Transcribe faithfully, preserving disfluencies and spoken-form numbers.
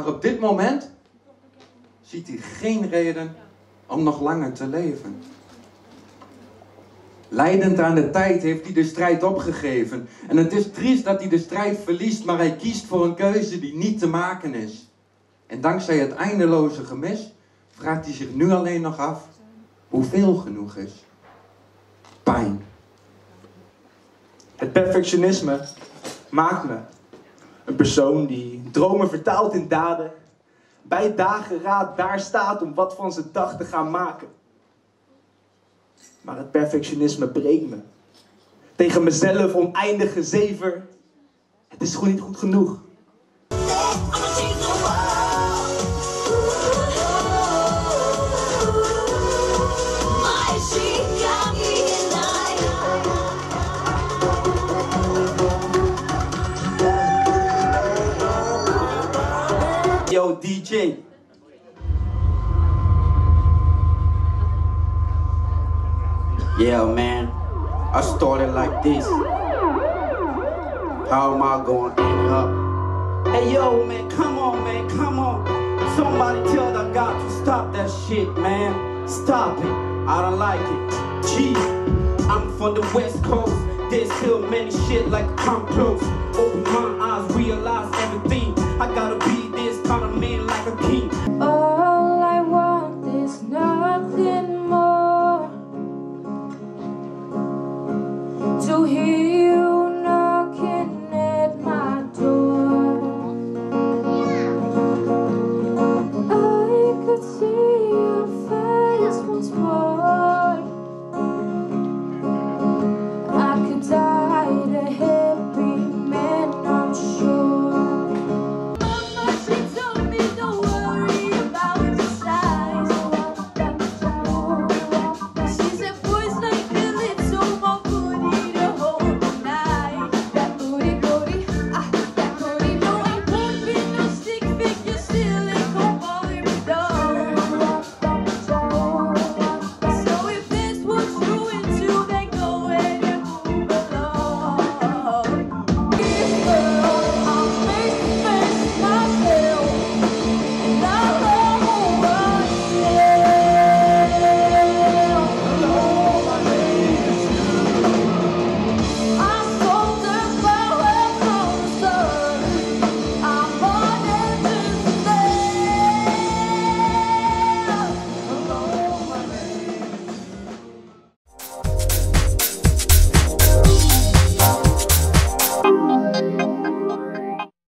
Maar op dit moment ziet hij geen reden om nog langer te leven. Leidend aan de tijd heeft hij de strijd opgegeven. En het is triest dat hij de strijd verliest, maar hij kiest voor een keuze die niet te maken is. En dankzij het eindeloze gemis vraagt hij zich nu alleen nog af hoeveel genoeg is. Pijn. Het perfectionisme maakt me een persoon die dromen vertaalt in daden, bij dageraad daar staat om wat van zijn dag te gaan maken. Maar het perfectionisme breekt me. Tegen mezelf oneindige zever. Het is gewoon niet goed genoeg. Yo, D J. Yeah, man, I started like this. How am I going to end up? Hey, yo, man, come on, man, come on. Somebody tell that guy to stop that shit, man. Stop it. I don't like it. Gee, I'm from the West Coast. There's still many shit like come close. Open my eyes, realize everything. I gotta be this kind of man like a king. All I want is nothing more. To hear